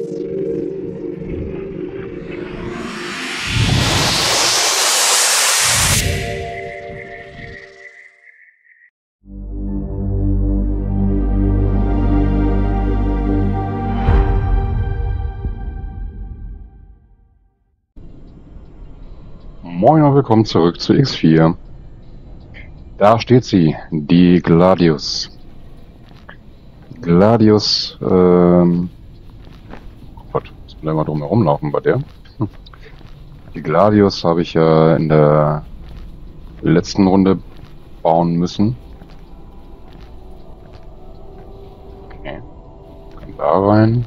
Moin und willkommen zurück zu X4. Da steht sie, die Gladius. Gladius, Gott, muss man da mal drum herum laufen bei der. Die Gladius habe ich ja in der letzten Runde bauen müssen. Okay, kann da rein.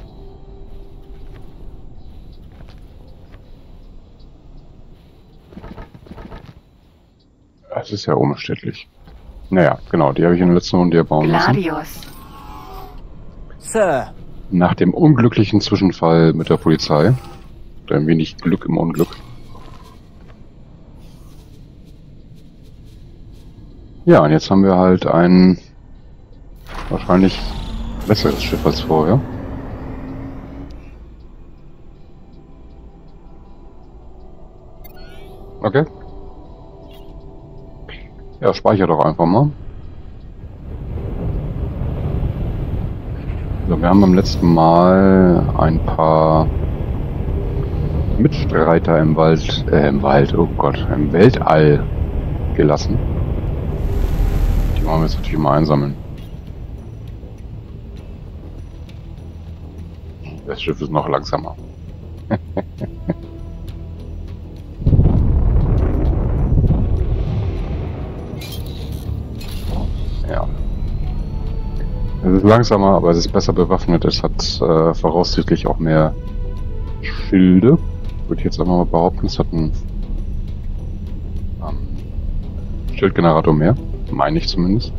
Das ist ja umständlich. Naja, genau, die habe ich in der letzten Runde ja bauen müssen. Gladius. Sir. Nach dem unglücklichen Zwischenfall mit der Polizei. Oder ein wenig Glück im Unglück. Ja, und jetzt haben wir halt ein wahrscheinlich besseres Schiff als vorher. Okay. Ja, speicher doch einfach mal. So, wir haben beim letzten Mal ein paar Mitstreiter im Wald, oh Gott, im Weltall gelassen. Die wollen wir jetzt natürlich mal einsammeln. Das Schiff ist noch langsamer. Ja. Es ist langsamer, aber es ist besser bewaffnet. Es hat voraussichtlich auch mehr Schilde. Würde ich jetzt einfach mal behaupten. Es hat einen Schildgenerator mehr. Meine ich zumindest.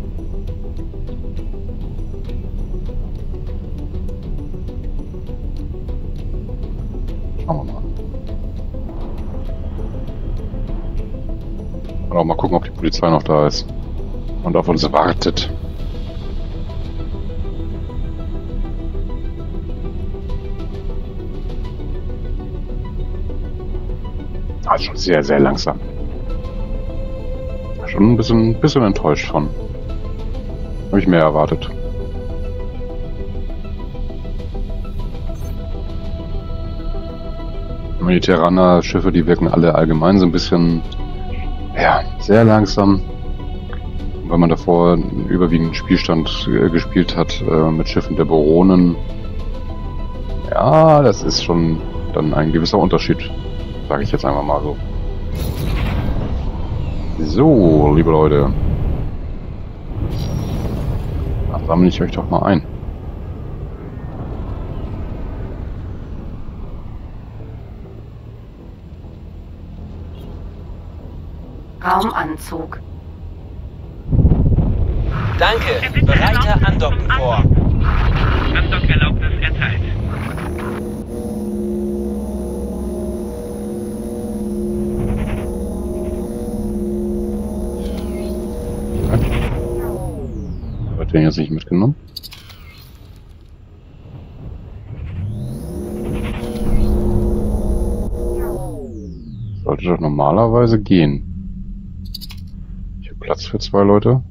Schauen wir mal. Und auch mal gucken, ob die Polizei noch da ist. Und auf uns wartet. Also schon sehr, sehr langsam. Schon ein bisschen enttäuscht von. Habe ich mehr erwartet. Die Terraner-Schiffe, die wirken alle allgemein so ein bisschen, ja, sehr langsam. Und wenn man davor einen überwiegenden Spielstand gespielt hat mit Schiffen der Baronen, ja, das ist schon dann ein gewisser Unterschied. Sage ich jetzt einfach mal so. So, liebe Leute. Dann sammle ich euch doch mal ein. Raumanzug. Danke. Bereiter andocken vor. Andockerlaubnis erteilt. Wird den jetzt nicht mitgenommen? Sollte doch normalerweise gehen. Ich habe Platz für 2 Leute.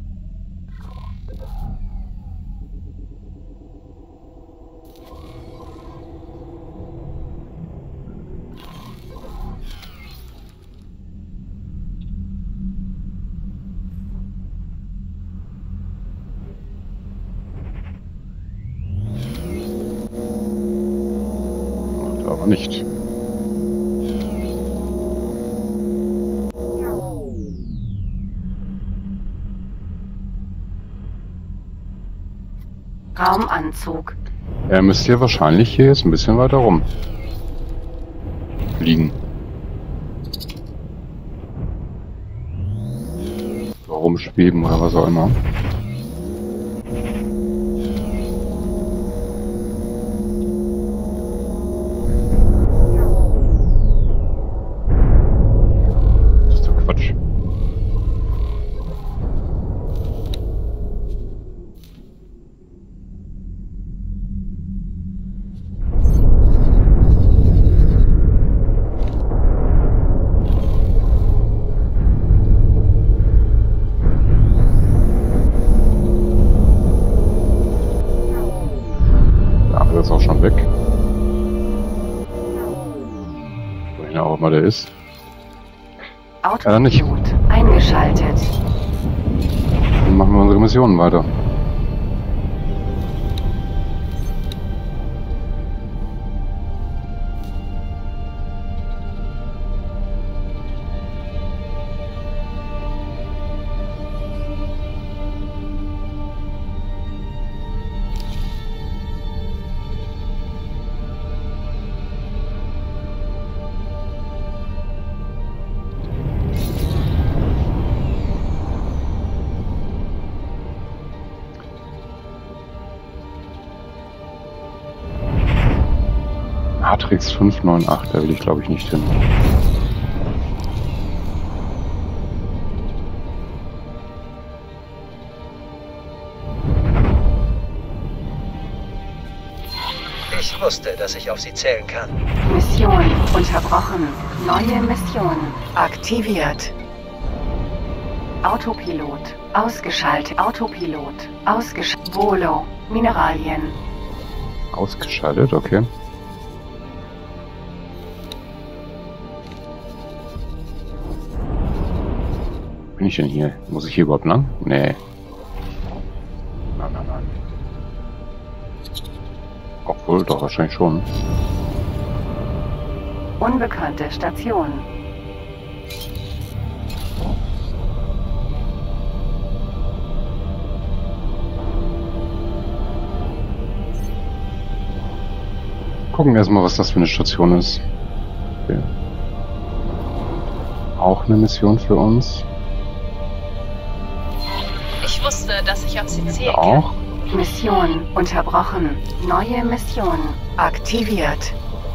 Aber nicht. Raumanzug. Er müsste hier wahrscheinlich hier jetzt ein bisschen weiter rum fliegen. So rumschweben oder was auch immer. Das ist doch Quatsch. auch schon weg. Wohin auch immer der ist. Nicht. Autopilot eingeschaltet. Dann machen wir unsere Missionen weiter. Matrix 598, da will ich glaube ich nicht hin. Ich wusste, dass ich auf Sie zählen kann. Mission unterbrochen. Neue Mission aktiviert. Autopilot ausgeschaltet. Autopilot ausgeschaltet. Volo Mineralien. Ausgeschaltet, okay. Bin ich denn hier? Muss ich hier überhaupt lang? Nee. Nein. Obwohl, doch wahrscheinlich schon. Unbekannte Station. Gucken erstmal, was das für eine Station ist. Okay. Auch eine Mission für uns. Ich wusste, dass ich auf Sie zählen Auch. Mission unterbrochen. Neue Mission aktiviert.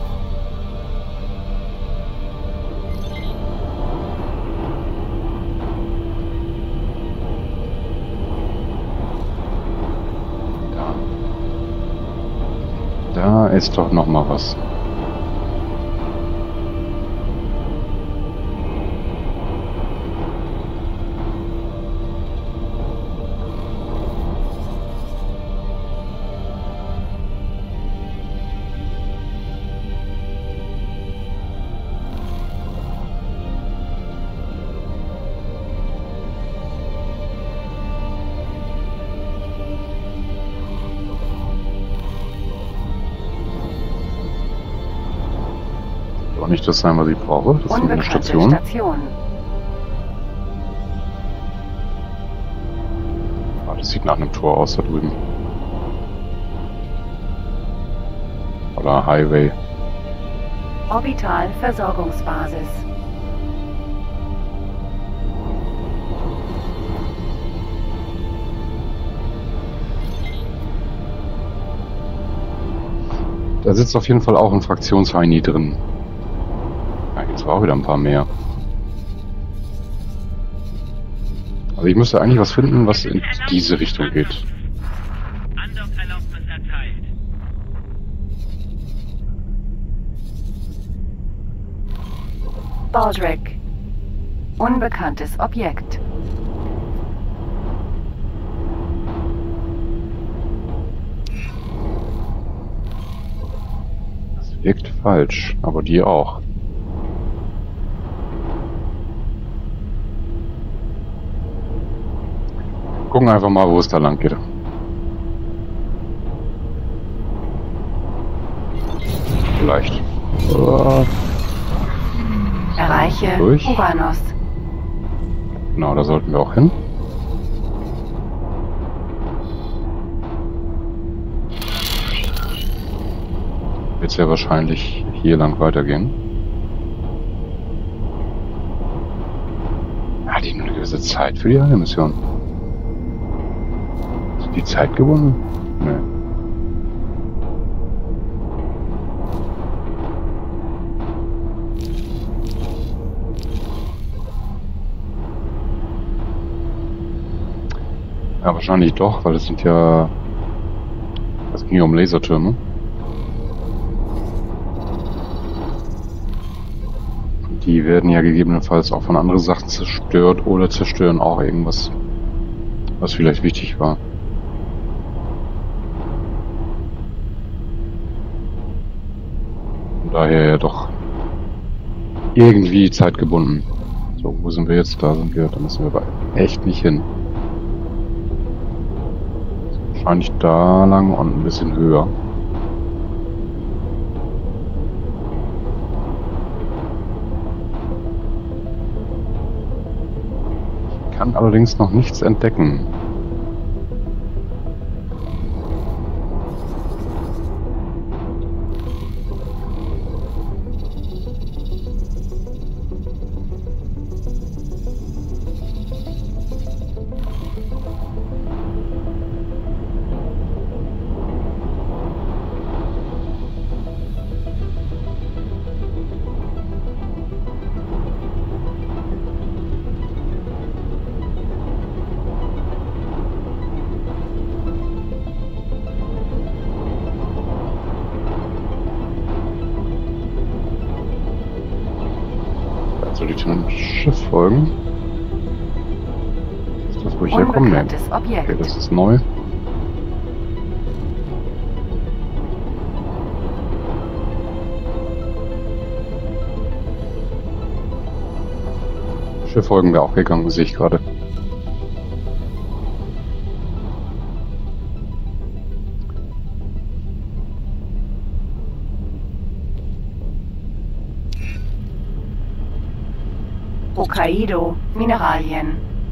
Da ist doch noch mal was. Auch nicht das sein, was ich brauche. Das ist eine Unbekannte Station. Ah, das sieht nach einem Tor aus da drüben. Oder Highway. Orbitalversorgungsbasis. Da sitzt auf jeden Fall auch ein Fraktionsheini drin. Da gibt es auch wieder ein paar mehr. Also ich müsste eigentlich was finden, was in diese Richtung geht. Andockerlaubnis erteilt. Baldrick. Unbekanntes Objekt. Das wirkt falsch, aber die auch. Gucken einfach mal, wo es da lang geht. Vielleicht. Erreiche Durch. Uranus. Genau, da sollten wir auch hin. Wird es ja wahrscheinlich hier lang weitergehen. Hat die nur eine gewisse Zeit für die eine Mission? Ist die Zeit gewonnen? Nee. Ja, wahrscheinlich doch, weil es sind ja... Es ging ja um Lasertürme. Die werden ja gegebenenfalls auch von anderen Sachen zerstört oder zerstören auch irgendwas, was vielleicht wichtig war. daher ja doch irgendwie zeitgebunden. So, wo sind wir jetzt? Da sind wir. Da müssen wir aber echt nicht hin. Wahrscheinlich da lang und ein bisschen höher. Ich kann allerdings noch nichts entdecken. Soll ich dem Schiff folgen? Ist das, wo ich herkomme? Nee. Unbekanntes Objekt. Okay, das ist neu. Schiff folgen wir auch gegangen, sehe ich gerade. Hokkaido, Mineralien.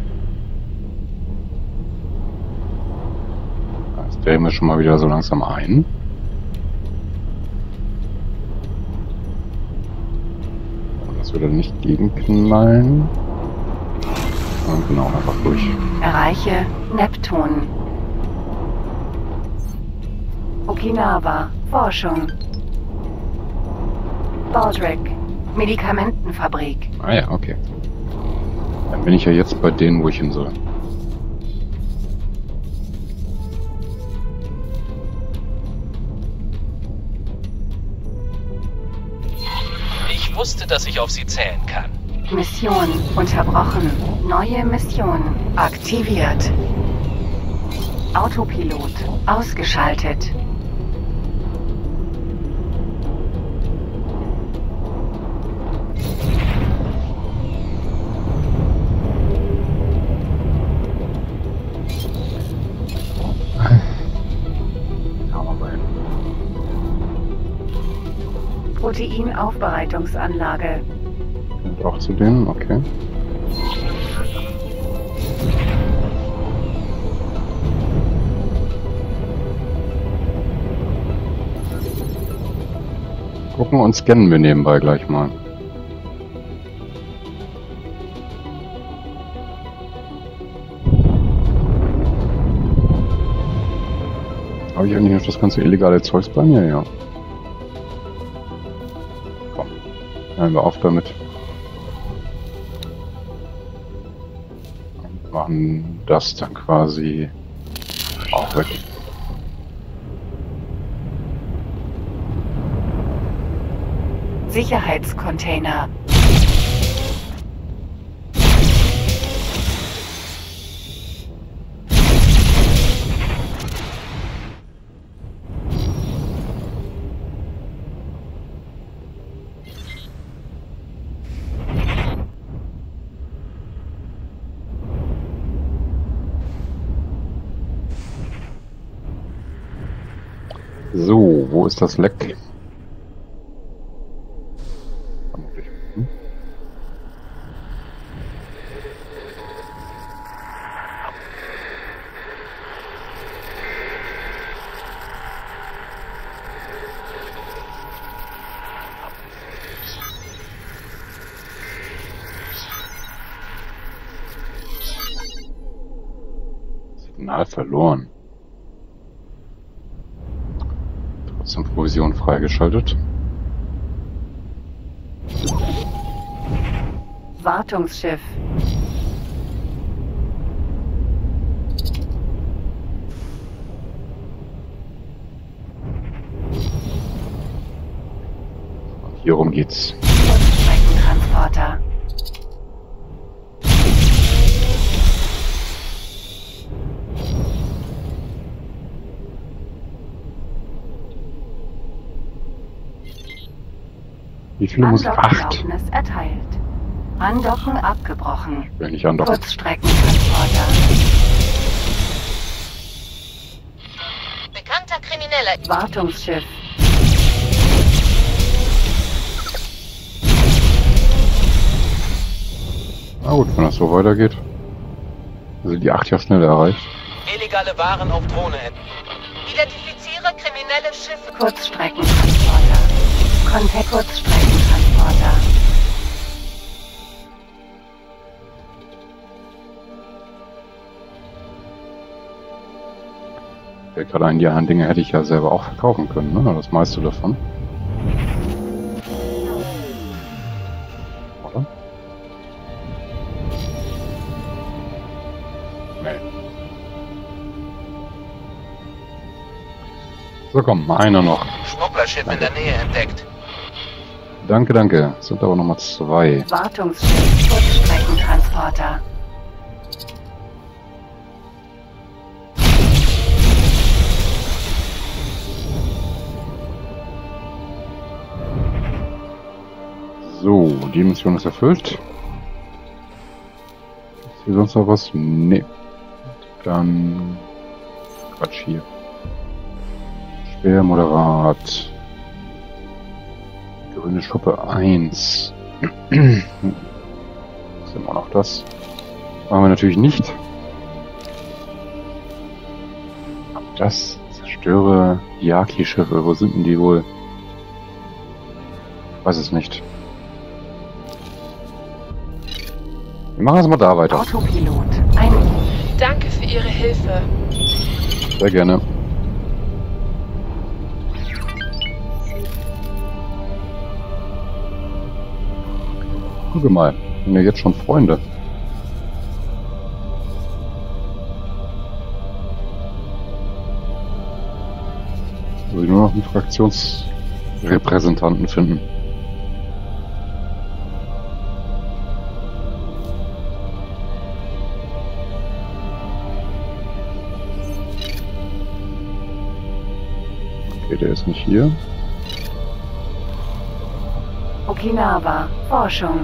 Jetzt drehen wir schon mal wieder so langsam ein. Und das würde nicht gegenknallen. Und genau, einfach durch. Erreiche Neptun. Okinawa, Forschung. Baldrick, Medikamentenfabrik. Ah ja, okay. Dann bin ich ja jetzt bei denen, wo ich hin soll. Ich wusste, dass ich auf Sie zählen kann. Mission unterbrochen. Neue Mission aktiviert. Autopilot ausgeschaltet. Proteinaufbereitungsanlage. Und auch zu denen, okay. Gucken und scannen wir nebenbei gleich mal. Habe ich eigentlich noch das ganze illegale Zeugs bei mir? Ja. Komm, hören wir auf damit. Und machen das dann quasi auch weg. Sicherheitscontainer. So, wo ist das Leck? Vermutlich. Signal verloren. Trotzdem Provision freigeschaltet. Wartungsschiff. Hierum geht's. Kurzstreckentransporter. Wie viele muss ich? 8. Andockerlaubnis erteilt. Andocken abgebrochen. Ich will nicht andocken. Kurzstreckentransporter. Bekannter Krimineller. Wartungsschiff. Na gut, wenn das so weitergeht. Also die 8 ja schnell erreicht. Illegale Waren auf Drohne. Identifiziere kriminelle Schiffe. Kurzstreckentransporter. Kurzstreckentransporter. Fällt gerade ein, die anderen Dinge hätte ich ja selber auch verkaufen können, ne? Das meiste davon. Oder? Nee. So, komm, einer noch. Schmugglerschiff in der Nähe entdeckt. Danke, danke. Es sind aber nochmal 2. Wartungsschiff. Kurzstreckentransporter. So, die Mission ist erfüllt. Ist hier sonst noch was? Nee. Dann Quatsch hier. Schwer moderat. Grüne Schuppe 1. Ist immer noch das. Machen wir natürlich nicht. Das zerstöre Yaki-Schiffe. Wo sind denn die wohl? Weiß es nicht. Wir machen es mal da weiter. Autopilot. Danke für Ihre Hilfe. Sehr gerne. Guck mal, wir sind ja jetzt schon Freunde. Soll ich nur noch einen Fraktionsrepräsentanten finden? Okay, der ist nicht hier. Okinawa. Forschung.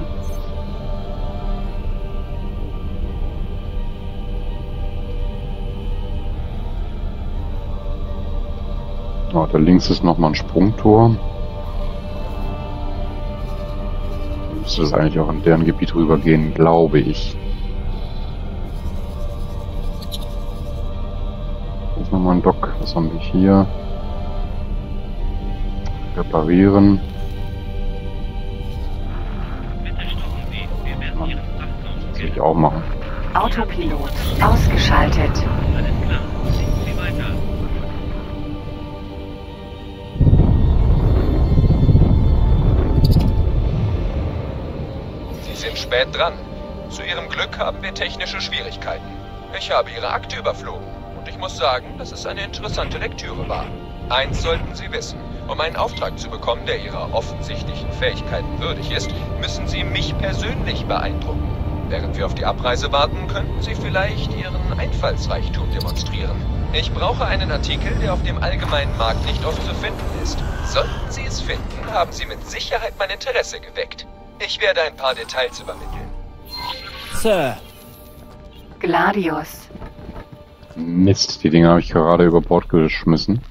Oh, da links ist nochmal ein Sprungtor. Müsste das eigentlich auch in deren Gebiet rübergehen, glaube ich. Hier ist nochmal ein Dock. Was haben wir hier? Reparieren. Bitte stoppen Sie. Wir werden Ihren Frachtraum Das will ich auch machen. Autopilot. Ausgeschaltet. Alles klar. Schicken Sie weiter. Sie sind spät dran. Zu Ihrem Glück haben wir technische Schwierigkeiten. Ich habe Ihre Akte überflogen und ich muss sagen, dass es eine interessante Lektüre war. Eins sollten Sie wissen. Um einen Auftrag zu bekommen, der Ihrer offensichtlichen Fähigkeiten würdig ist, müssen Sie mich persönlich beeindrucken. Während wir auf die Abreise warten, könnten Sie vielleicht Ihren Einfallsreichtum demonstrieren. Ich brauche einen Artikel, der auf dem allgemeinen Markt nicht oft zu finden ist. Sollten Sie es finden, haben Sie mit Sicherheit mein Interesse geweckt. Ich werde ein paar Details übermitteln. Sir. Gladius. Mist, die Dinger habe ich gerade über Bord geschmissen.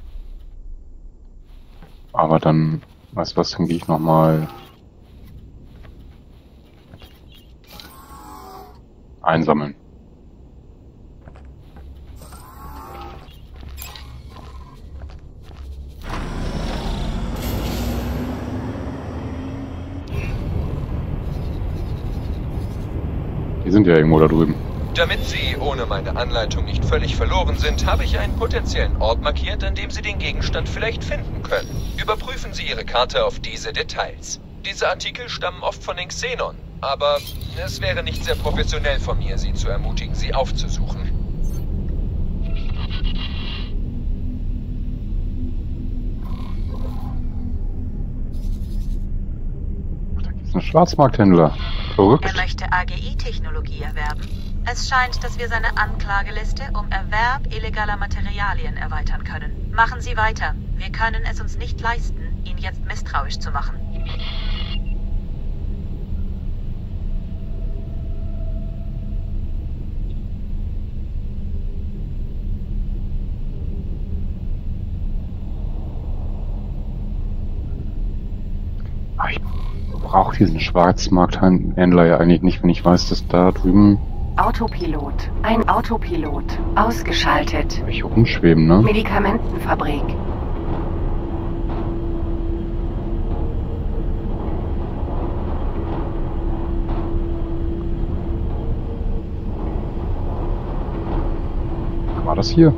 Aber dann, weißt du was, dann gehe ich nochmal einsammeln. Die sind ja irgendwo da drüben. Damit Sie ohne meine Anleitung nicht völlig verloren sind, habe ich einen potenziellen Ort markiert, an dem Sie den Gegenstand vielleicht finden können. Überprüfen Sie Ihre Karte auf diese Details. Diese Artikel stammen oft von den Xenon, aber es wäre nicht sehr professionell von mir, Sie zu ermutigen, sie aufzusuchen. Da gibt's einen Schwarzmarkthändler. Verrückt. Er möchte AGI-Technologie erwerben. Es scheint, dass wir seine Anklageliste um Erwerb illegaler Materialien erweitern können. Machen Sie weiter. Wir können es uns nicht leisten, ihn jetzt misstrauisch zu machen. Ich brauche diesen Schwarzmarkthändler ja eigentlich nicht, wenn ich weiß, dass da drüben... Autopilot. Ein Autopilot. Ausgeschaltet. Welche rumschweben, ne? Medikamentenfabrik. War das hier?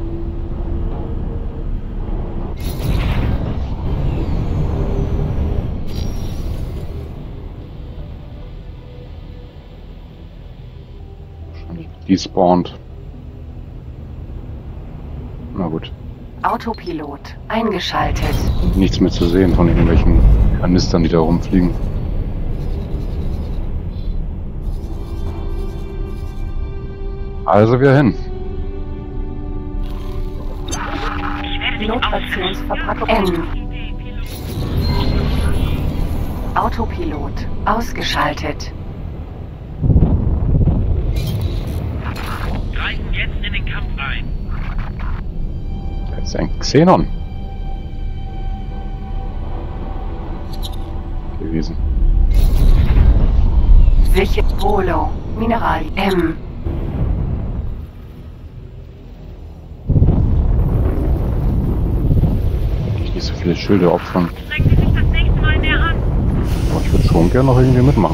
Wahrscheinlich despawned. Na gut. Autopilot. Eingeschaltet. Nichts mehr zu sehen von irgendwelchen Kanistern, die da rumfliegen. Also wieder hin. Notrationsverpackung N. Autopilot. Ausgeschaltet. Greifen jetzt in den Kampf ein. Da ist ein Xenon gewesen. Sicher. Polo. Mineral. M. Nicht so viele Schilde opfern. Strengen Sie sich das nächste Mal näher an. Aber ich würde schon gerne noch irgendwie mitmachen.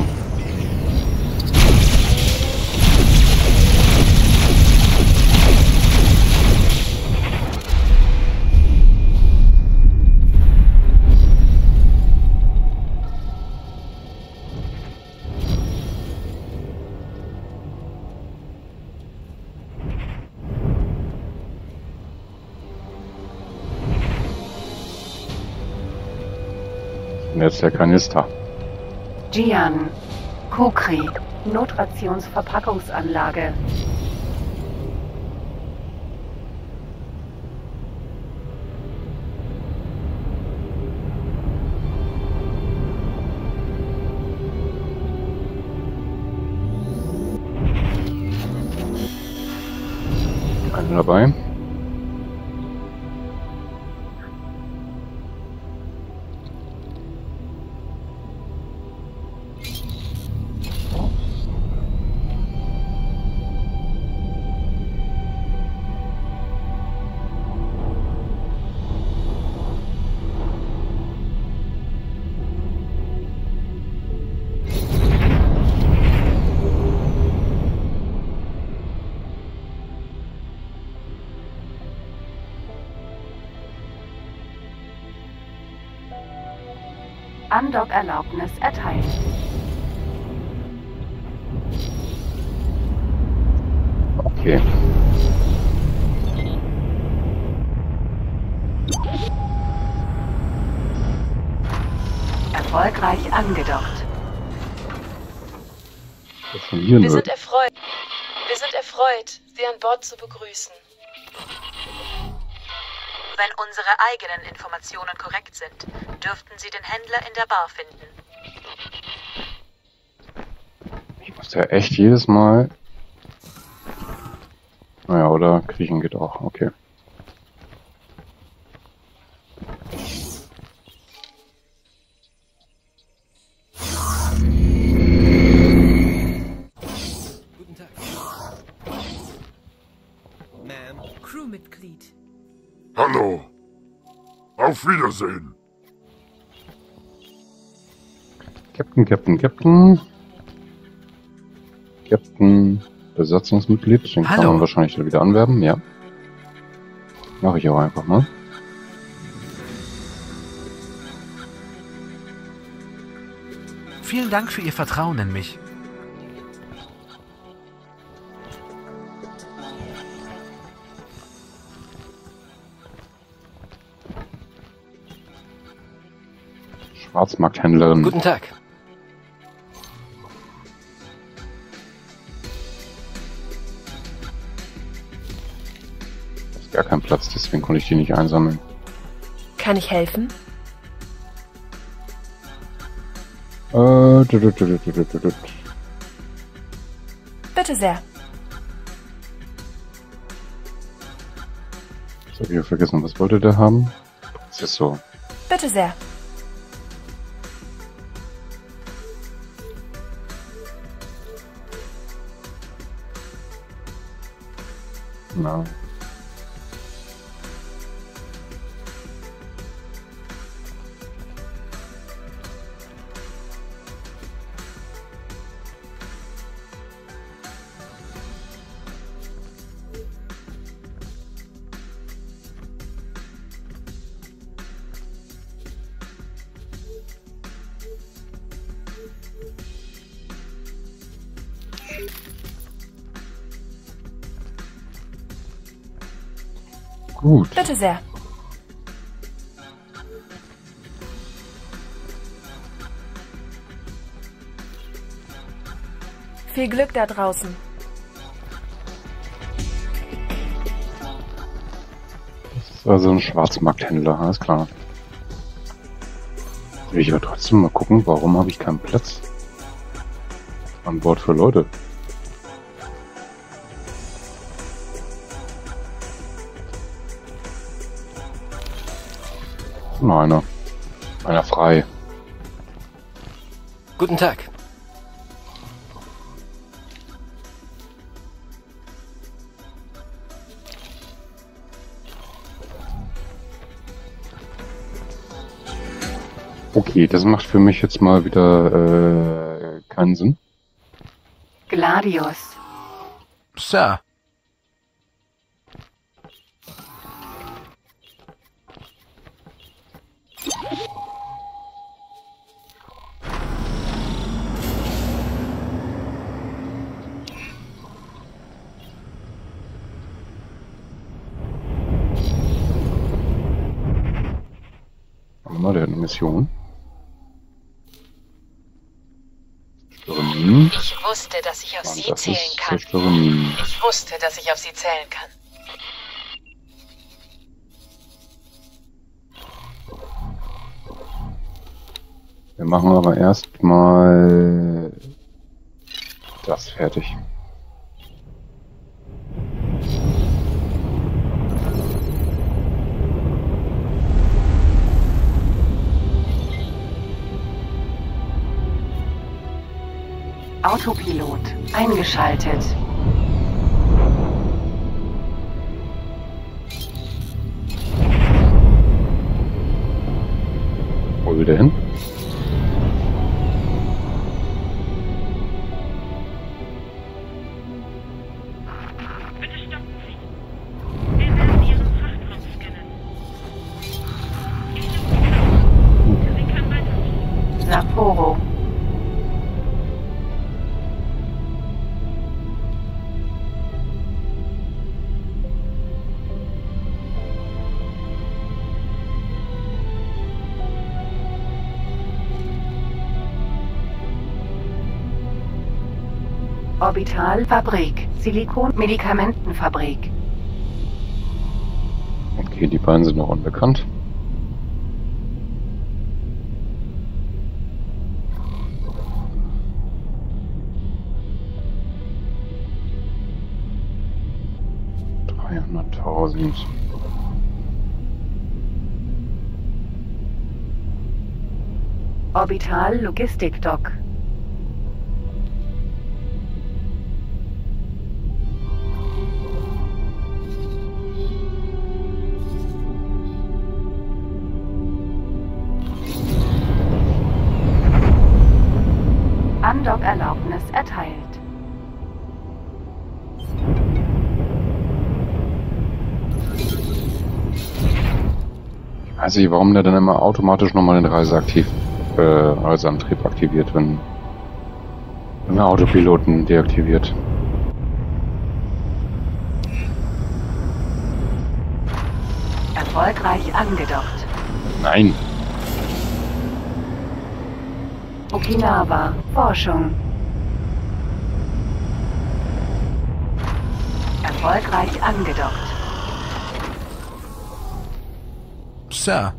Und jetzt der Kanister. Gian. Kukri. Notrationsverpackungsanlage. Einer dabei. Andock-Erlaubnis erteilt. Okay. Erfolgreich angedockt. Das von hier Wir nur. sind erfreut, Sie an Bord zu begrüßen. Wenn unsere eigenen Informationen korrekt sind, dürften Sie den Händler in der Bar finden. Ich muss ja echt jedes Mal... Naja, oder kriechen geht auch. Okay. Guten Tag. Ma'am. Crewmitglied. Hallo. Auf Wiedersehen. Captain. Besatzungsmitglied. Den kann Hallo. man wahrscheinlich wieder anwerben, ja. Mache ich auch einfach mal. Vielen Dank für Ihr Vertrauen in mich. Schwarzmarkthändlerin. Guten Tag. Da ist gar kein Platz, deswegen konnte ich die nicht einsammeln. Kann ich helfen? Bitte sehr. Jetzt habe ich ja vergessen, was wollte der haben? Das ist so. Bitte sehr. Na. Gut. Bitte sehr. Viel Glück da draußen. Das ist also ein Schwarzmarkthändler, alles klar. Will ich aber trotzdem mal gucken, warum habe ich keinen Platz an Bord für Leute? Einer frei. Guten Tag. Okay, das macht für mich jetzt mal wieder keinen Sinn. Gladius. Sir. Der hat eine Mission. Zerstöre Minen. Ich wusste, dass ich auf Und Sie das zählen ist kann. Zerstöre Minen. Ich wusste, dass ich auf Sie zählen kann. Wir machen aber erstmal das fertig. Autopilot eingeschaltet. Wo will der hin? Bitte stoppen Sie. Wir werden Ihren Frachtraum scannen. Ich bin Sie können weiterfliegen. Sapporo. Orbitalfabrik, Silikon-Medikamentenfabrik. Okay, die beiden sind noch unbekannt. $300.000. Orbital-Logistikdock. Andockerlaubnis erteilt. Ich weiß nicht, warum der dann immer automatisch nochmal den Reiseantrieb aktiviert, wenn der Autopiloten deaktiviert. Erfolgreich angedockt. Nein. Okinawa, Forschung. Erfolgreich angedockt. Sir.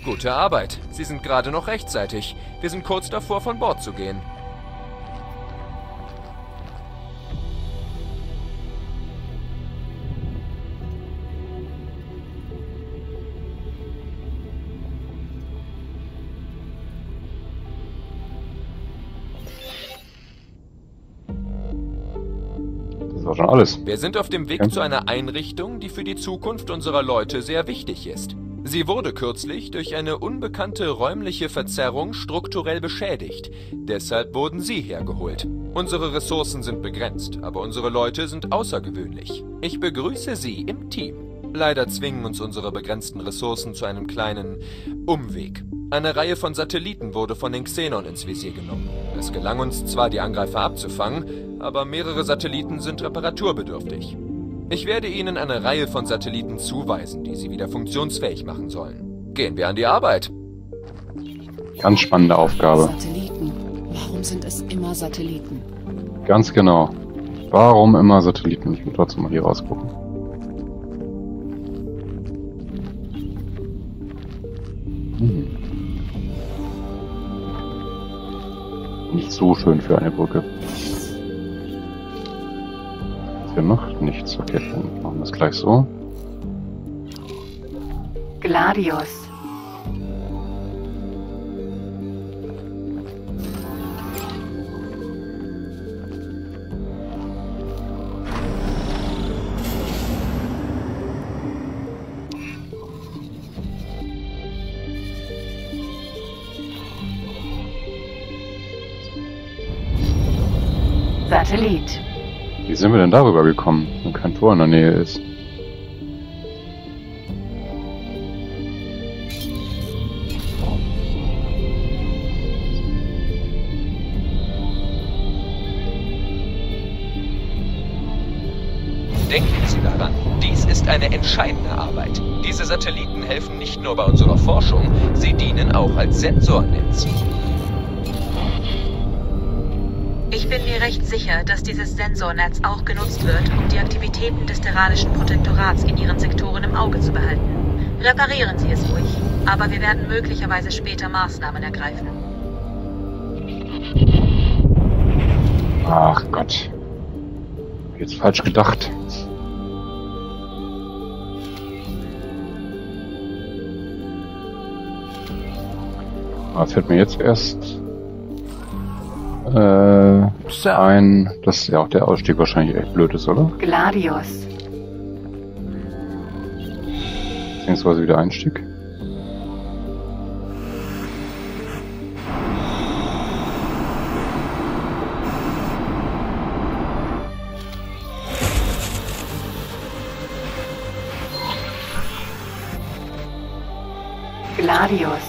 Gute Arbeit. Sie sind gerade noch rechtzeitig. Wir sind kurz davor, von Bord zu gehen. Das war schon alles. Wir sind auf dem Weg zu einer Einrichtung, die für die Zukunft unserer Leute sehr wichtig ist. Sie wurde kürzlich durch eine unbekannte räumliche Verzerrung strukturell beschädigt. Deshalb wurden Sie hergeholt. Unsere Ressourcen sind begrenzt, aber unsere Leute sind außergewöhnlich. Ich begrüße Sie im Team. Leider zwingen uns unsere begrenzten Ressourcen zu einem kleinen Umweg. Eine Reihe von Satelliten wurde von den Xenon ins Visier genommen. Es gelang uns zwar, die Angreifer abzufangen, aber mehrere Satelliten sind reparaturbedürftig. Ich werde Ihnen eine Reihe von Satelliten zuweisen, die Sie wieder funktionsfähig machen sollen. Gehen wir an die Arbeit. Ganz spannende Aufgabe. Satelliten. Warum sind es immer Satelliten? Ganz genau. Warum immer Satelliten? Ich will trotzdem mal hier rausgucken. Nicht so schön für eine Brücke. Hier noch nichts. Okay, dann machen wir es gleich so. Gladius. Satellit. Wie sind wir denn darüber gekommen, wenn kein Tor in der Nähe ist? Denken Sie daran, dies ist eine entscheidende Arbeit. Diese Satelliten helfen nicht nur bei unserer Forschung, sie dienen auch als Sensornetz. Ich bin mir recht sicher, dass dieses Sensornetz auch genutzt wird, um die Aktivitäten des Terranischen Protektorats in ihren Sektoren im Auge zu behalten. Reparieren Sie es ruhig, aber wir werden möglicherweise später Maßnahmen ergreifen. Ach Gott. Jetzt falsch gedacht. Aber fällt mir jetzt erst ein, dass ja auch der Ausstieg wahrscheinlich echt blöd ist, oder? Gladius. Beziehungsweise wieder Einstieg. Gladius.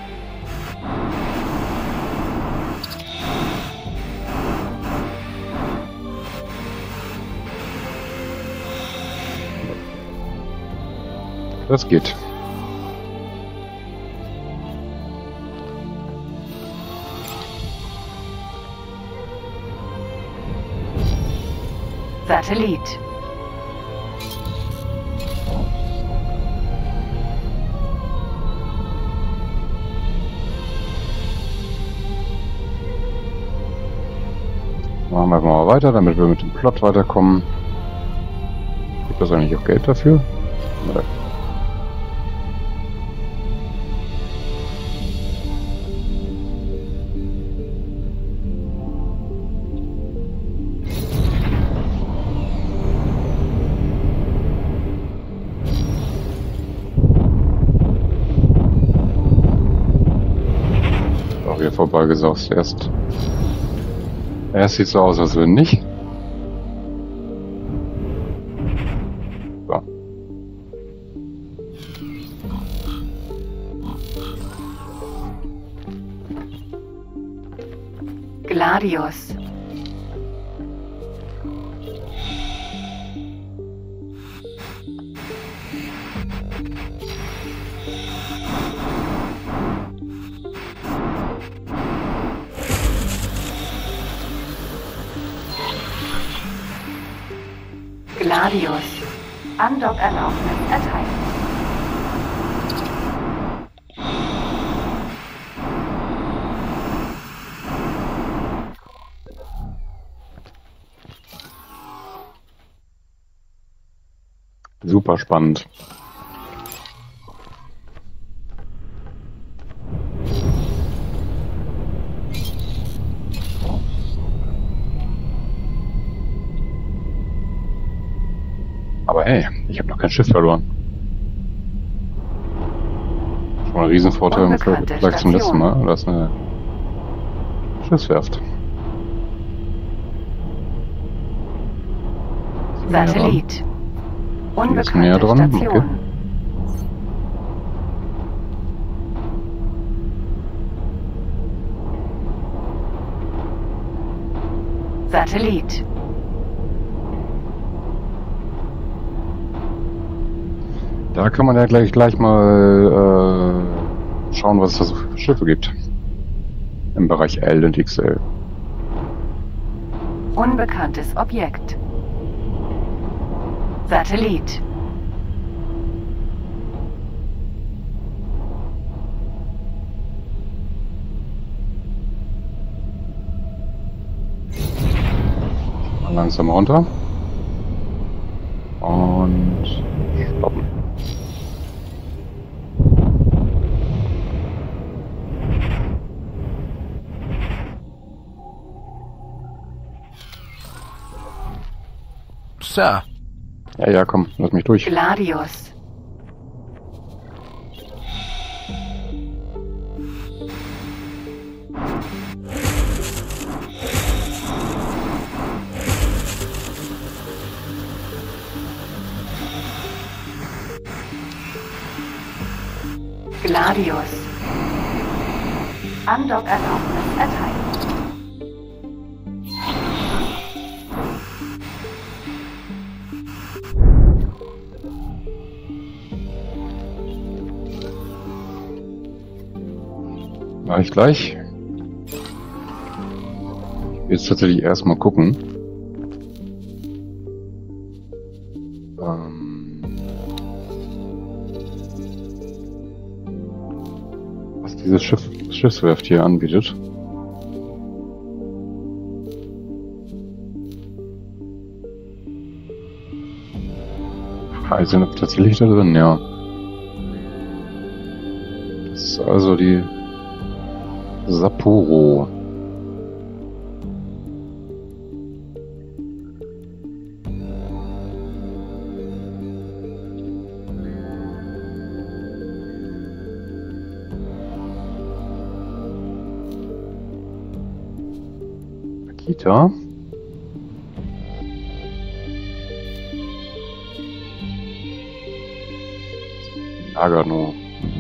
Das geht. Satellit. Machen wir mal weiter, damit wir mit dem Plot weiterkommen. Gibt es eigentlich auch Geld dafür? Nein. Auch hier vorbeigesaust erst. Erst sieht so aus, als wenn nicht. So. Gladius. Gladius. Andockerlaubnis erteilt. Super spannend. Aber hey, ich habe noch kein Schiff verloren. Schon ein Riesenvorteil im Vergleich zum letzten Mal. Das ist eine Schiffswerft. Satellit. Ist näher Unbekannte dran. Station. Okay. Satellit. Da kann man ja gleich mal schauen, was es da so für Schiffe gibt. Im Bereich L und XL. Unbekanntes Objekt. Satellit. Mal langsam runter. Und stoppen. Sir. Ja, komm, lass mich durch. Gladius. Gladius. Andockerlaubnis erteilt. Mach ich gleich. Ich will jetzt tatsächlich erstmal gucken. Was dieses Schiffswerft hier anbietet. Ist sind tatsächlich da drin, ja. Das ist also die Sapporo. Akita. Nagano.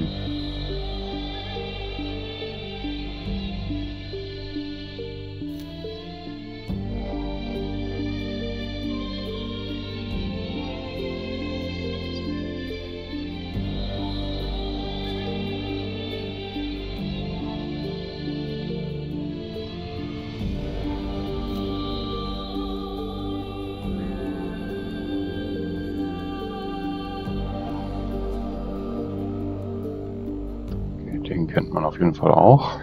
Den kennt man auf jeden Fall auch.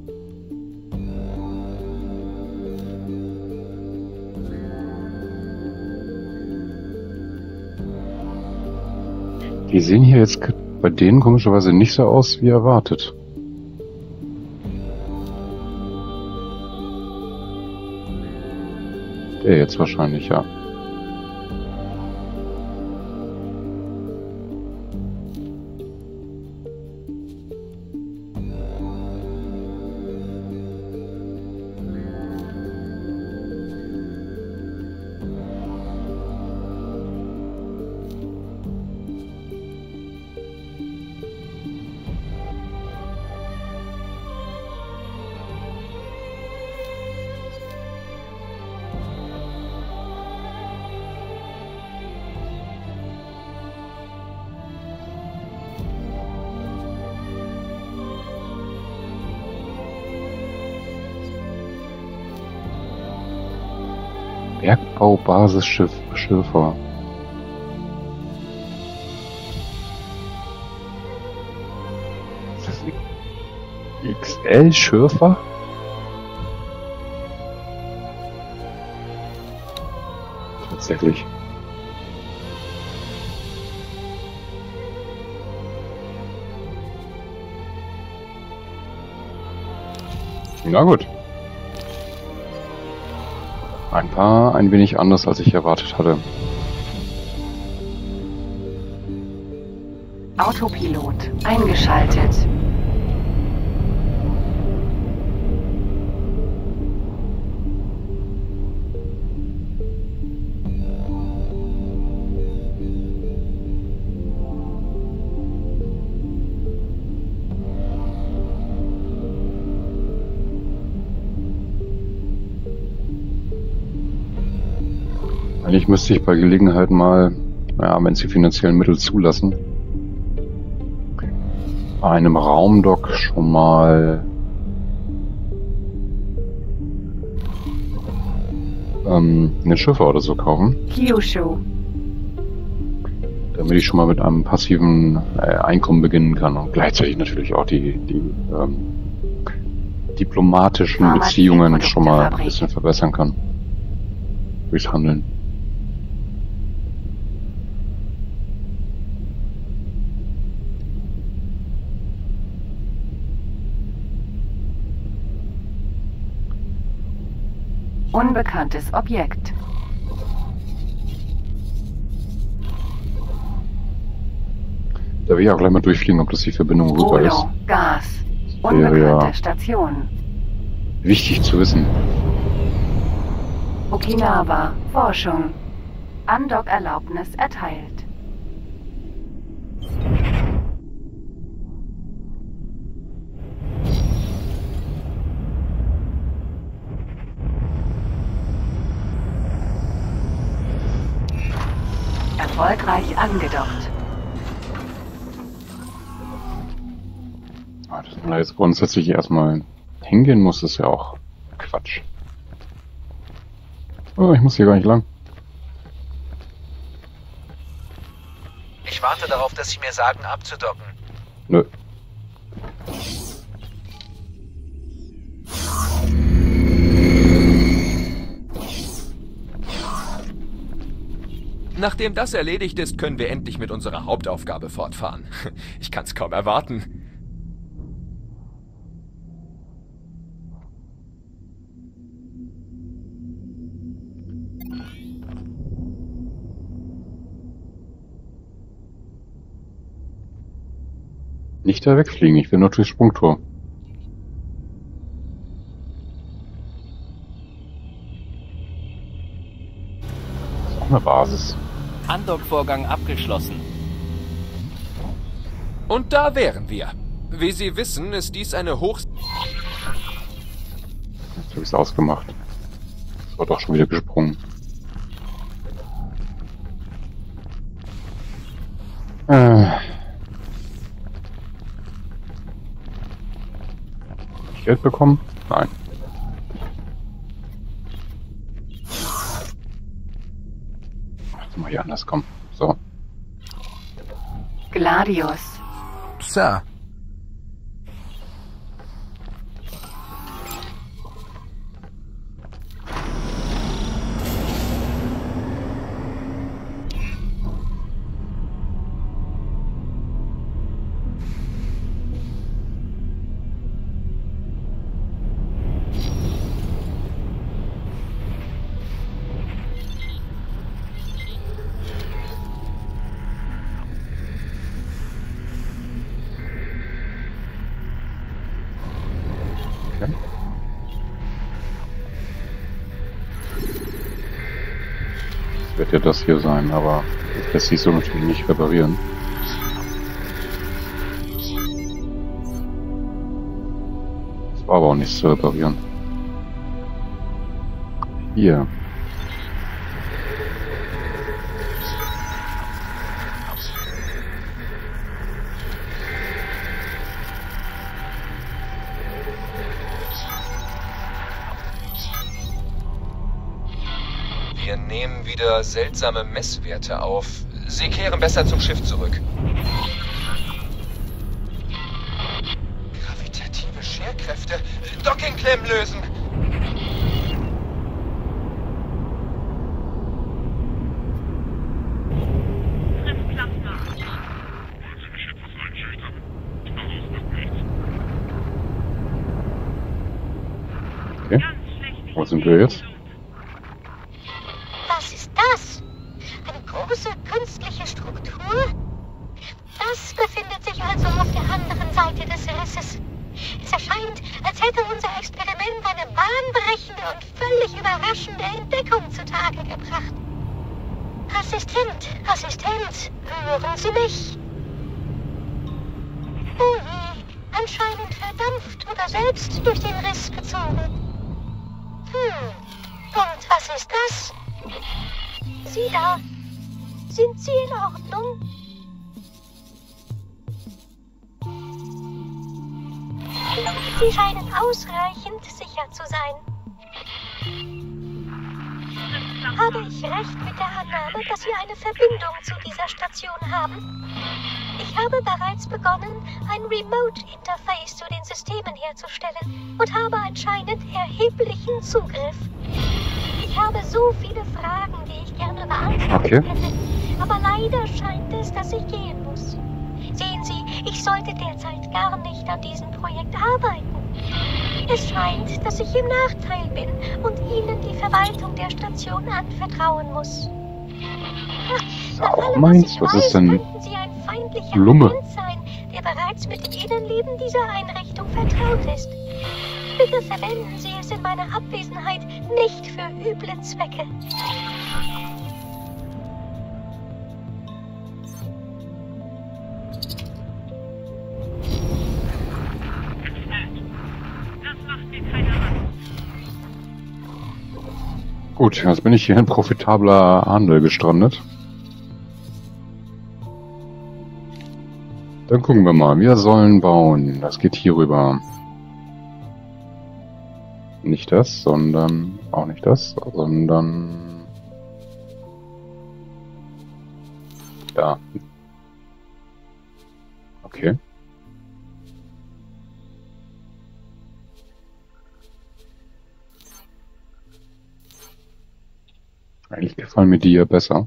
Die sehen hier jetzt bei denen komischerweise nicht so aus wie erwartet. Der jetzt wahrscheinlich, ja. Bergbaubasis Schiffer. Ist das XL Schürfer? Tatsächlich. Na gut. Ein wenig anders, als ich erwartet hatte. Autopilot eingeschaltet. Eigentlich müsste ich bei Gelegenheit mal, wenn es die finanziellen Mittel zulassen, bei einem Raumdock schon mal einen Schiffer oder so kaufen. Kyushu. Damit ich schon mal mit einem passiven Einkommen beginnen kann und gleichzeitig natürlich auch die diplomatischen Beziehungen schon mal ein bisschen verbessern kann. Durchs Handeln. Unbekanntes Objekt. Da will ich auch gleich mal durchfliegen, ob das die Verbindung rüber ist. Holo, Gas. Wäre Unbekannte ja Station. wichtig zu wissen. Okinawa. Forschung. Andockerlaubnis erteilt. Erfolgreich angedockt. Dass man da jetzt grundsätzlich erstmal hingehen muss, ist ja auch Quatsch. Oh, ich muss hier gar nicht lang. Ich warte darauf, dass Sie mir sagen, abzudocken. Nö. Nachdem das erledigt ist, können wir endlich mit unserer Hauptaufgabe fortfahren. Ich kann's kaum erwarten. Nicht da wegfliegen, ich will nur durchs Sprungtor. Das ist auch eine Basis. Andock-Vorgang abgeschlossen. Und da wären wir. Wie Sie wissen, ist dies eine Jetzt habe ich es ausgemacht. Es war doch schon wieder gesprungen. Geld bekommen? Nein. Jetzt mal hier anders kommen. So. Gladius. Sir. Wird ja das hier sein, aber das lässt sich so natürlich nicht reparieren. Das war aber auch nichts zu reparieren. Hier. Wir nehmen wieder seltsame Messwerte auf. Sie kehren besser zum Schiff zurück. Gravitative Scherkräfte. Dockingklemmen lösen. Wo sind wir jetzt? Was ist das? Eine große künstliche Struktur? Das befindet sich also auf der anderen Seite des Risses. Es erscheint, als hätte unser Experiment eine bahnbrechende und völlig überraschende Entdeckung zutage gebracht. Assistent, hören Sie mich? Oh je, anscheinend verdampft oder selbst durch den Riss gezogen. Und was ist das? Sie da, sind Sie in Ordnung? Sie scheinen ausreichend sicher zu sein. Habe ich recht mit der Annahme, dass Sie eine Verbindung zu dieser Station haben? Ich habe bereits begonnen, ein Remote-Interface zu den Systemen herzustellen und habe anscheinend erheblichen Zugriff. Ich habe so viele Fragen, die ich gerne beantworten hätte, aber leider scheint es, dass ich gehen muss. Sehen Sie, ich sollte derzeit gar nicht an diesem Projekt arbeiten. Es scheint, dass ich im Nachteil bin und Ihnen die Verwaltung der Station anvertrauen muss. Auch meins? Was ist denn Lumme? Sein, der bereits mit dem Innenleben dieser Einrichtung vertraut ist. Bitte verwenden Sie es in meiner Abwesenheit nicht für üble Zwecke. Gut, jetzt bin ich hier in profitabler Handel gestrandet. Dann gucken wir mal. Wir sollen bauen. Das geht hier rüber. Nicht das, sondern... Auch nicht das, sondern... Da. Okay. Eigentlich gefallen mir die hier besser.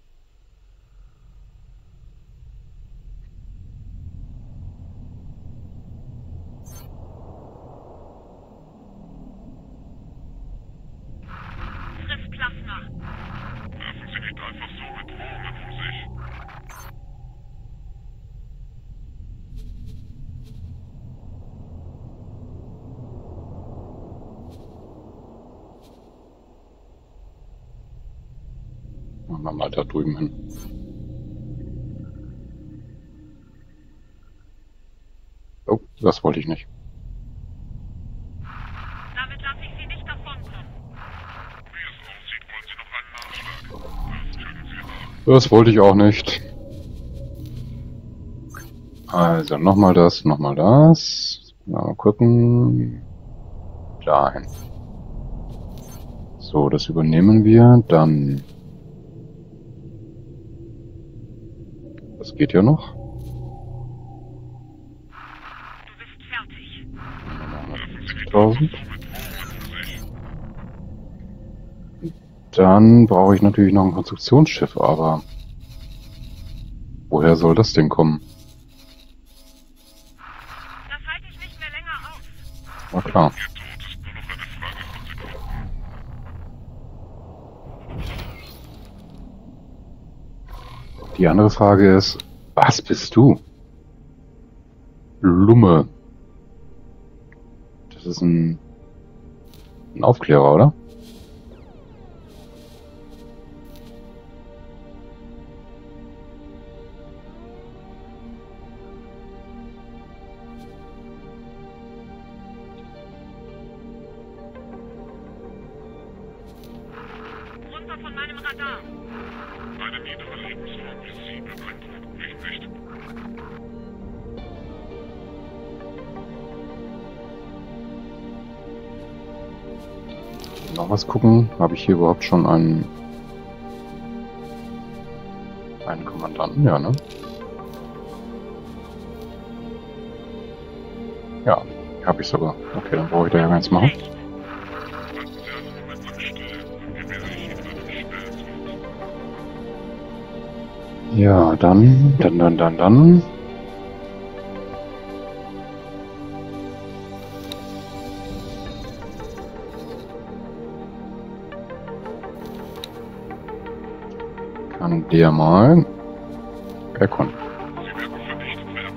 Machen wir mal da drüben hin. Oh, das wollte ich nicht. Damit lasse ich Sie nicht davonkommen. Wie es aussieht, wollen Sie noch einen Nachschlag. Das können Sie haben. Das wollte ich auch nicht. Also nochmal das, nochmal das. Mal gucken. Dahin. So, das übernehmen wir. Dann... Das geht ja noch. Du bist fertig. 150.000. Dann brauche ich natürlich noch ein Konstruktionsschiff, aber woher soll das denn kommen? Das halte ich nicht mehr länger aus. Na klar. Die andere Frage ist, was bist du? Lumme. Das ist ein Aufklärer, oder? Runter von meinem Radar. Eine niedere Lebensform wie Sie beeindruckt mich nicht. Noch was gucken. Habe ich hier überhaupt schon einen Kommandanten? Ja, ne? Ja, habe ich sogar. Okay, dann brauche ich da ja gar nichts machen. Ja, dann. eher mal erkunden. Sie werden vernichtet werden.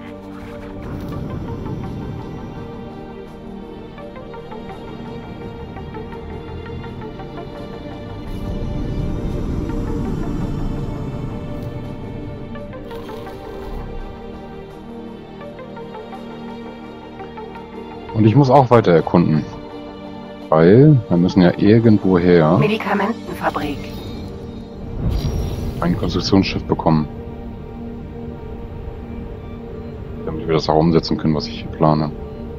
Und ich muss auch weiter erkunden. Weil wir müssen ja irgendwo her Medikamentenfabrik. ein Konstruktionsschiff bekommen. Damit wir das auch umsetzen können, was ich hier plane.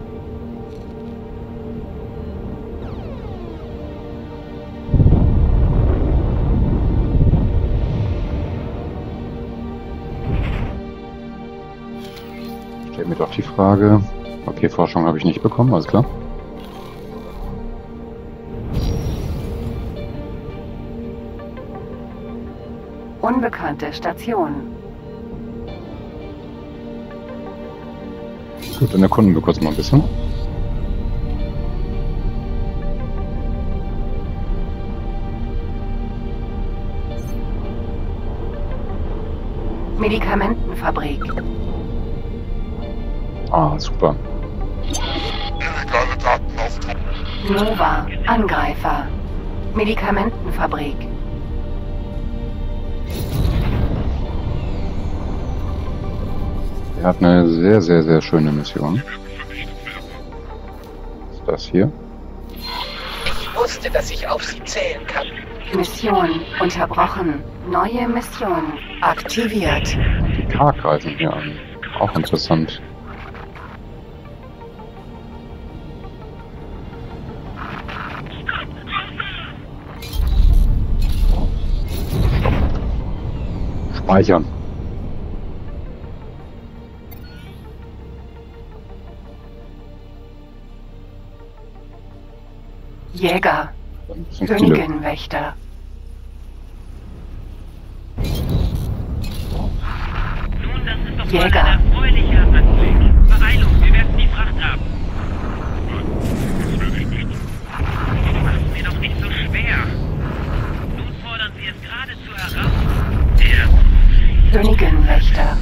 Stell mir doch die Frage. Okay, Forschung habe ich nicht bekommen, alles klar. Unbekannte Station. Gut, dann erkunden wir kurz mal ein bisschen. Medikamentenfabrik. Ah, super. Illegale Datenaufnahme. Nova. Angreifer. Medikamentenfabrik. Er hat eine sehr, sehr, sehr schöne Mission. Was ist das hier? Ich wusste, dass ich auf sie zählen kann. Mission unterbrochen. Neue Mission aktiviert. Die K greifen hier an. Auch interessant. Speichern. Jäger. Das sind viele. Königinwächter. Nun, das ist doch Jäger. mal ein erfreulicher Anblick. Beeilung, wir werden die Fracht haben. Das werde ich nicht. Mach's mir doch nicht so schwer. Nun fordern Sie es geradezu heraus. Königinwächter.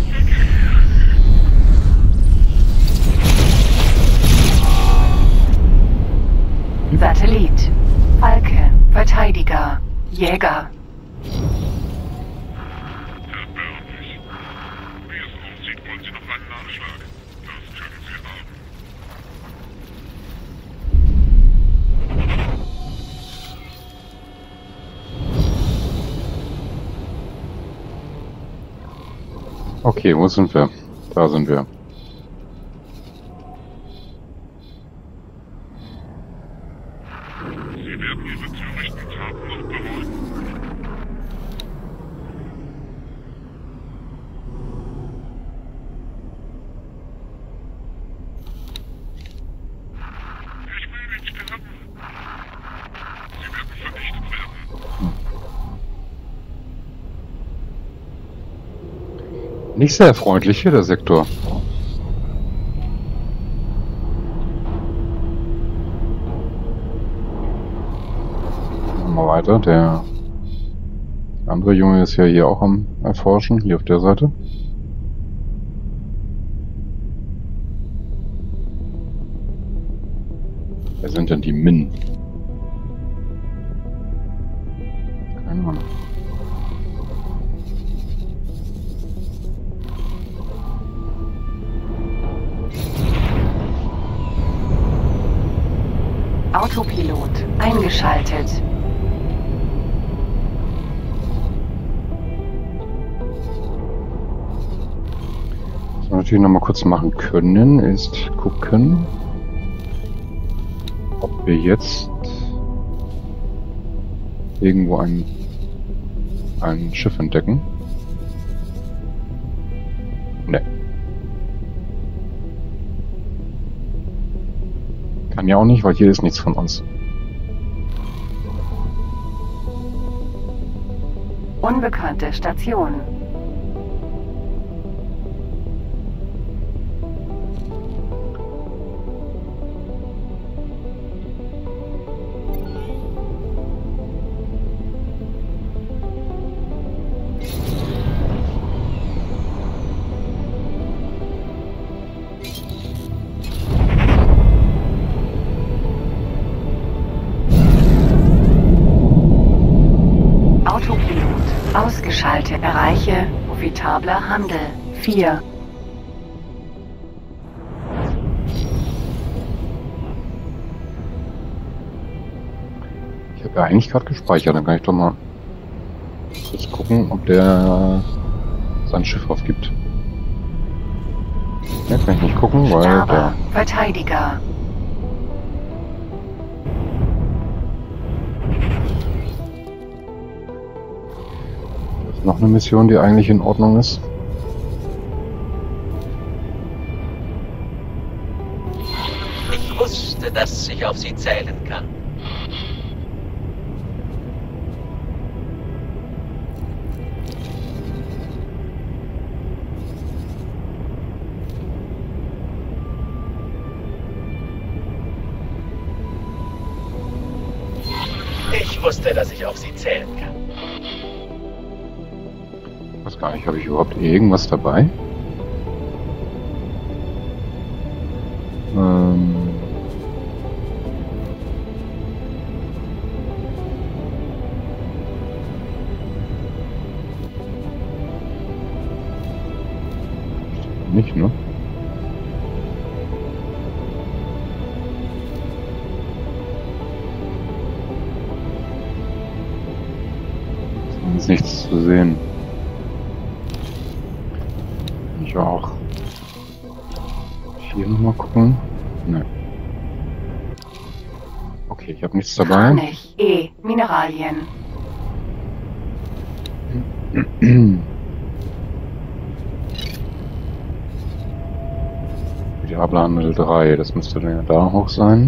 Satellit. Falke. Verteidiger. Jäger. Erbärmlich. Wie es aussieht, wollen Sie noch einen Nachschlag. Das können Sie haben. Okay, wo sind wir? Da sind wir. Sie werden Ihre törichten Taten noch bereuen. Ich will nicht sterben. Sie werden vernichtet werden. Nicht sehr freundlich hier, der Sektor. Mal weiter. Der andere Junge ist ja hier auch am Erforschen, hier auf der Seite. Wer sind denn die Min? Keine Ahnung. Autopilot eingeschaltet. Was wir natürlich noch mal kurz machen können, ist gucken, ob wir jetzt irgendwo ein Schiff entdecken. Ne. Kann ja auch nicht, weil hier ist nichts von uns. Unbekannte Station. Erreiche profitabler Handel. 4. Ich habe ja eigentlich gerade gespeichert, dann kann ich doch mal kurz gucken, ob der sein Schiff aufgibt. Ja, kann ich nicht gucken, weil Starboard, Verteidiger. das ist noch eine Mission, die eigentlich in Ordnung ist. Ich wusste, dass ich auf sie zählen kann. Ich wusste, dass ich auf sie zählen kann. Ich weiß gar nicht, habe ich überhaupt irgendwas dabei? Nicht, ne? Ist nichts zu sehen. Ich auch. Hier nochmal gucken. Ne. Okay, ich habe nichts dabei. Kranich. E. Mineralien. Diablerhandel 3, das müsste dann ja da hoch sein.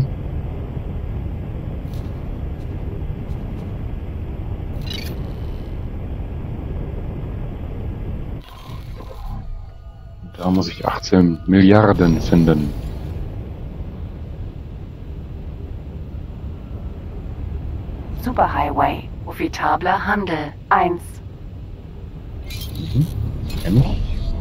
Da muss ich 18 Milliarden finden. Superhighway. Profitabler Handel. 1. Kenn ich.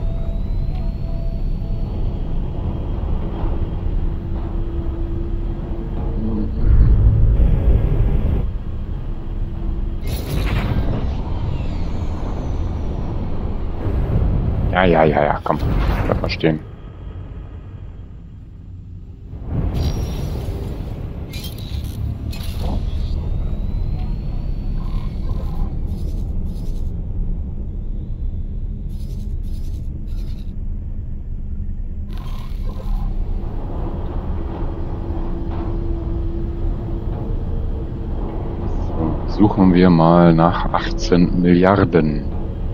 Ja, komm. Bleib mal stehen. So, suchen wir mal nach 18 Milliarden.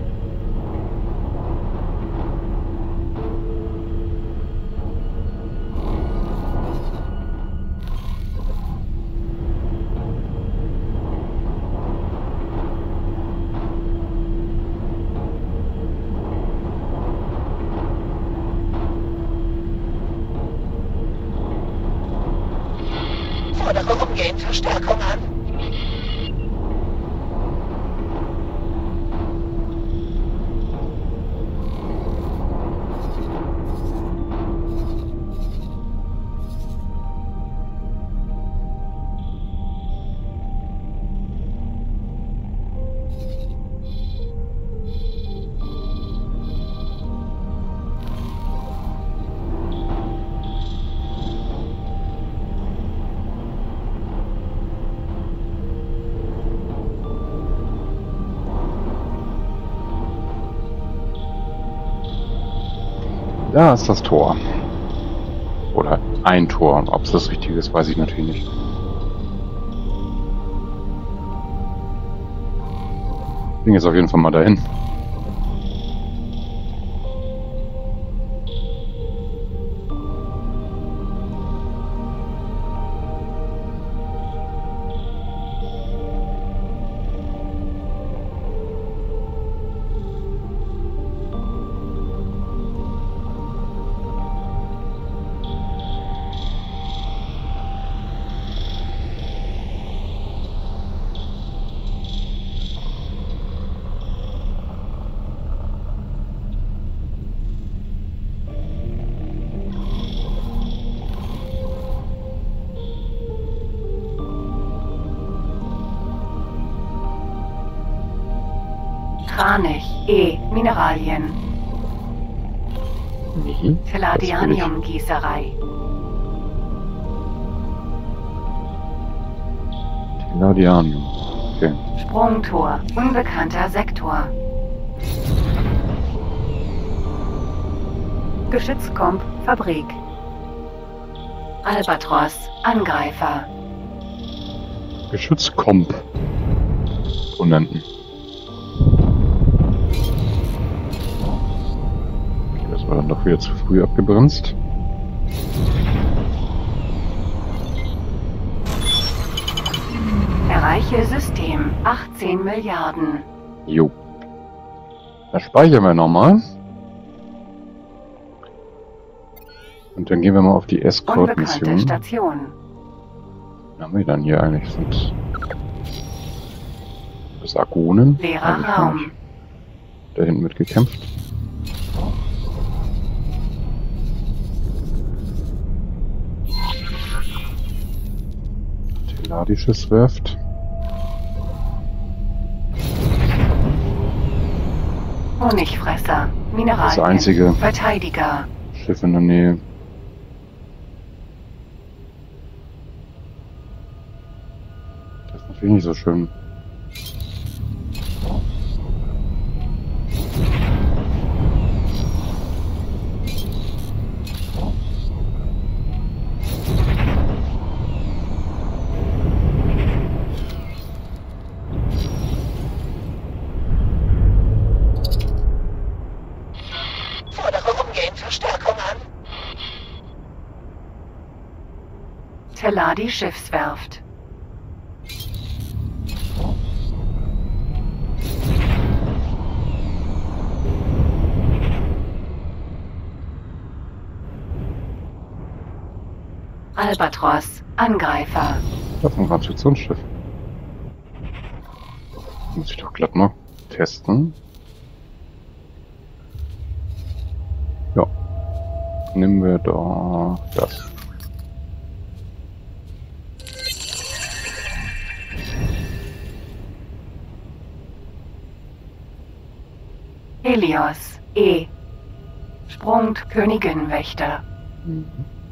Forderung umgehend Verstärkung an. Da ist das Tor. Oder ein Tor. Ob es das Richtige ist, weiß ich natürlich nicht. Ich bin jetzt auf jeden Fall mal dahin. Kranich. E. Mineralien. Nee. Telladianium-Gießerei. Telladianium. Okay. Sprungtor. Unbekannter Sektor. Geschützkomp. Fabrik. Albatros. Angreifer. Geschützkomp. Unenten. Okay, das war dann doch wieder zu früh abgebremst. Erreiche System. 18 Milliarden. Jo. Da speichern wir nochmal. Und dann gehen wir mal auf die Escort-Mission. Unbekannte Station. Was haben wir dann hier eigentlich? Sind das Argonen? Leerer Raum. Da hinten wird gekämpft. Telladisches Werft. Honigfresser. Mineralien. Das einzige Verteidiger. Schiff in der Nähe. Das ist natürlich nicht so schön. Telladi Schiffswerft. Albatros. Angreifer. Das ist ein Konstruktionsschiff. Muss ich doch glatt mal testen. Ja. Nehmen wir doch das. Helios. E. Sprungt Königinwächter. Mhm.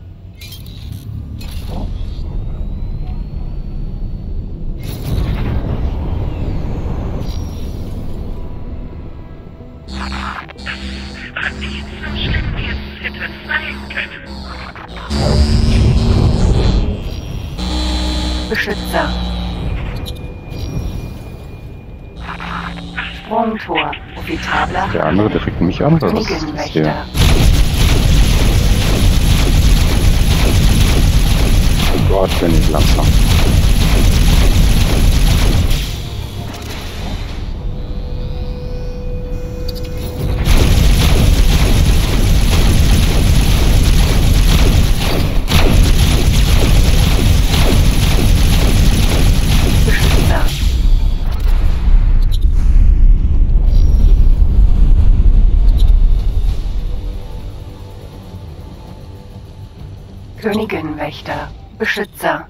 War nicht so schlimm, wie es hätte sein können. Beschützer. Sprungtor. Profitabler. Der andere direkt mich an, das ist Königinwächter. Oh Gott, bin ich langsam. Königinwächter. Beschützer.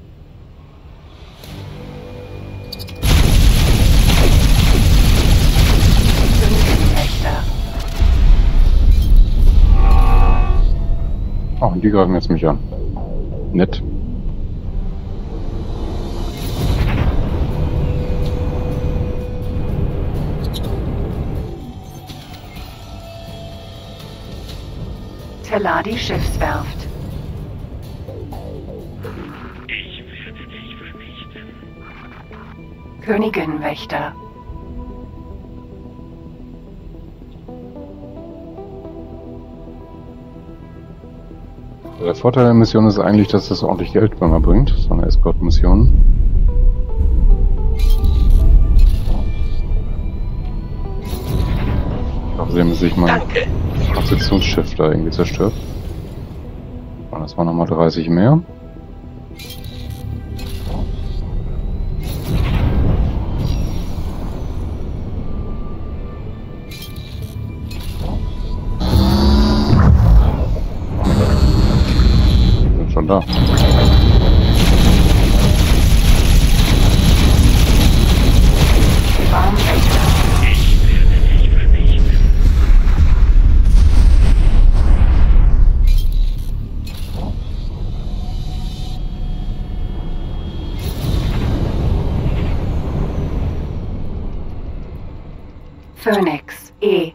Königinwächter. Oh, und die greifen jetzt mich an. Nett. Telladi Schiffswerft. Königinwächter. Der Vorteil der Mission ist eigentlich, dass das ordentlich Geld bei mir bringt. So eine Escort-Mission. Ich hoffe, sie haben sich mein Konstruktionsschiff da irgendwie zerstört. Und das waren nochmal 30 mehr. Schon da. Ich werde Phoenix E.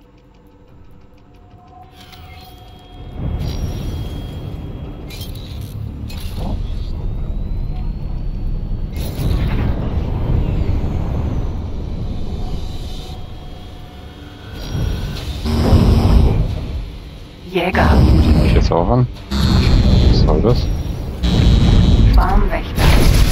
Jäger. Sieht mich jetzt auch an. Was soll das? Schwarmwächter.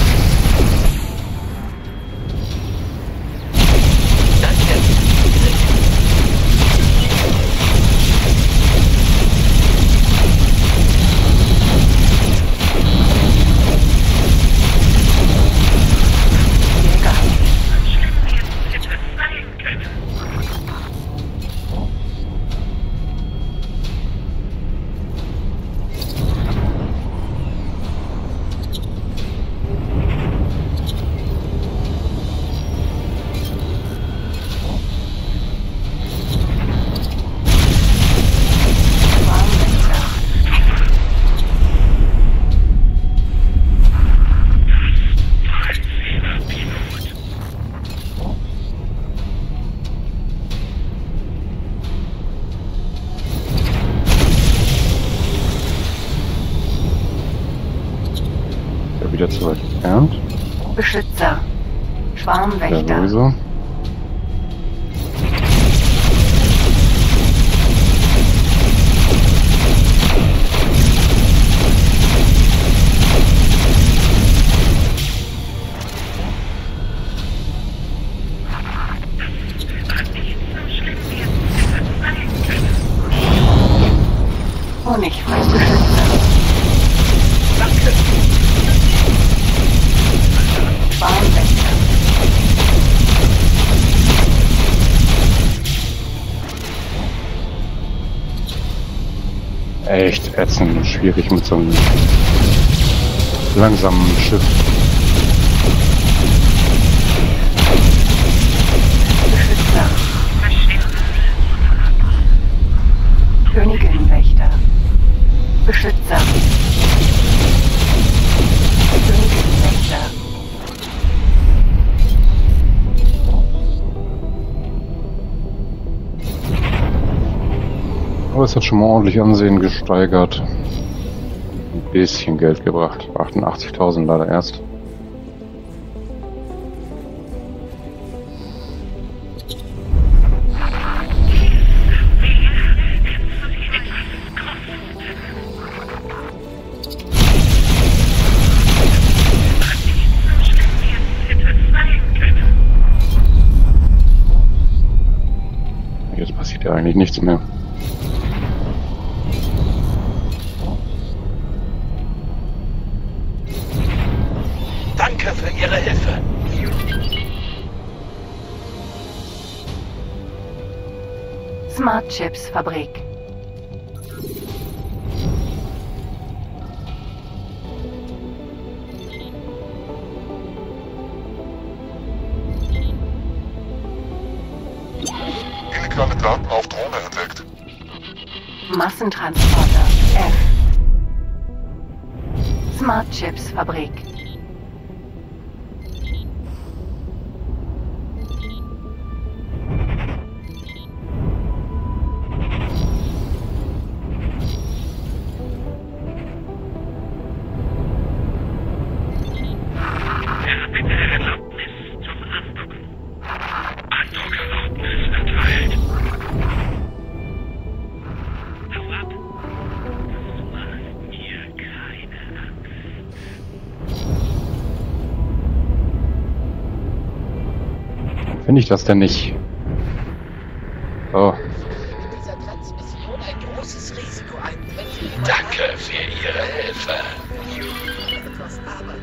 Wieder zu weit entfernt. Beschützer. Schwarmwächter. Ja, sowieso. Honigfrei Beschützer. Danke. Schwarmwächter. Echt ätzend und schwierig mit so einem langsamen Schiff. Beschützer. Königinwächter. Beschützer. Königinwächter. Aber es hat schon mal ordentlich Ansehen gesteigert. Ein bisschen Geld gebracht. 88.000 leider erst. Jetzt passiert ja eigentlich nichts mehr. Danke für Ihre Hilfe. Smart Chips Fabrik. Illegale Daten auf Drohne entdeckt. Massentransporter F. Smart Chips Fabrik. Bitte Erlaubnis zum Andocken. Andockerlaubnis erteilt. Hau ab. Du machst mir keine Angst. Finde ich das denn nicht? Oh. Dieser Transmission ein großes Risiko ein. Danke für Ihre Hilfe. Etwas Arbeit.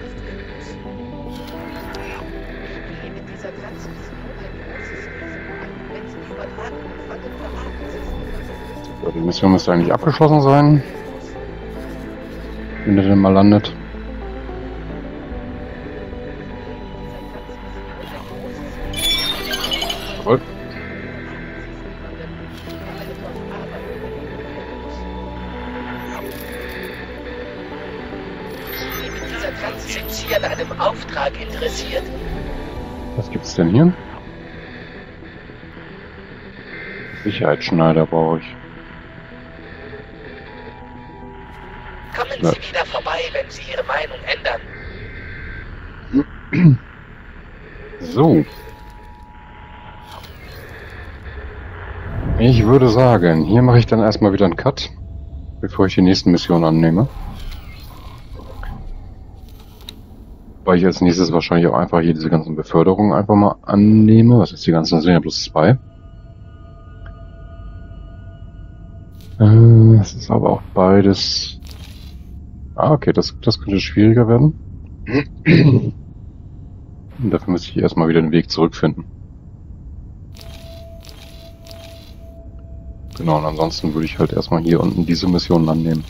Mit dieser Transmission ein großes Risiko ein. Wenn Sie die Übertragung von dem Verraten sind. So, die Mission müsste eigentlich abgeschlossen sein. Wenn der denn mal landet. Jawohl. Sind Sie an einem Auftrag interessiert? Was gibt's denn hier? Sicherheitsschneider brauche ich. Kommen Sie wieder vorbei, wenn Sie Ihre Meinung ändern. So. Ich würde sagen, hier mache ich dann erstmal wieder einen Cut, bevor ich die nächsten Missionen annehme. Weil ich als nächstes wahrscheinlich auch einfach hier diese ganzen Beförderungen einfach mal annehme. Was ist die ganzen? Das sind ja bloß 2. Das ist aber auch beides... Ah, okay, das könnte schwieriger werden. Und dafür müsste ich erstmal wieder den Weg zurückfinden. Genau, und ansonsten würde ich halt erstmal hier unten diese Missionen annehmen.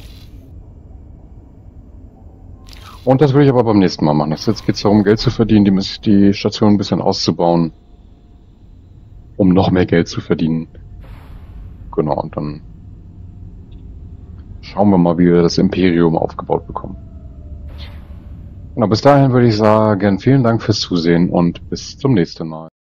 Und das will ich aber beim nächsten Mal machen. Jetzt geht es darum, Geld zu verdienen, die Station ein bisschen auszubauen, um noch mehr Geld zu verdienen. Genau, und dann schauen wir mal, wie wir das Imperium aufgebaut bekommen. Genau, bis dahin würde ich sagen, vielen Dank fürs Zusehen und bis zum nächsten Mal.